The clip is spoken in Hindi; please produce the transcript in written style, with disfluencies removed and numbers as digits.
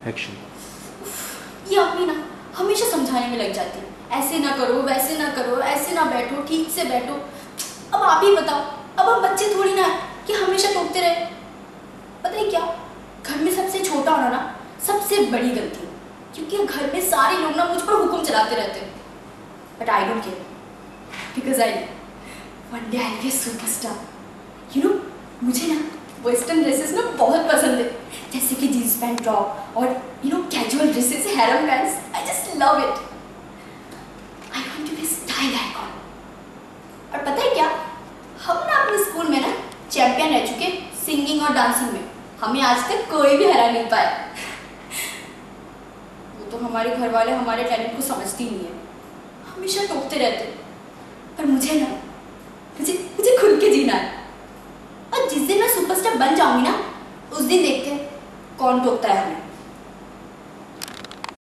एक्शन। ये अपनी ना हमेशा समझाने में लग जाती है, ऐसे ना करो, वैसे ना करो, ऐसे ना बैठो, ठीक से बैठो। अब आप ही बताओ, अब हम बच्चे थोड़ी ना है कि हमेशा टोकते रहे। पता है क्या, घर में सबसे छोटा होना ना सबसे बड़ी गलती है, क्योंकि घर में सारे लोग ना मुझ पर हुक्म चलाते रहते हैं। But I don't care, because I one day I be a superstar. You know, मुझे ना वेस्टर्न ड्रेसेस ना बहुत पसंद है, जैसे कि जीन्स पैंट टॉप और you know casual dresses, harem pants. I just love it. I want to be style icon. और पता है क्या, हम ना अपने स्कूल में ना चैंपियन रह चुके सिंगिंग और डांसिंग में। हमें आज तक कोई भी हरा नहीं पाया। वो तो हमारे घर वाले हमारे टैलेंट को समझती नहीं है, हमेशा टोकते रहते। पर मुझे ना मुझे खुल के जीना है। और जिस दिन मैं सुपरस्टार बन जाऊंगी ना, उस दिन देखते हैं कौन टोकता है हमें।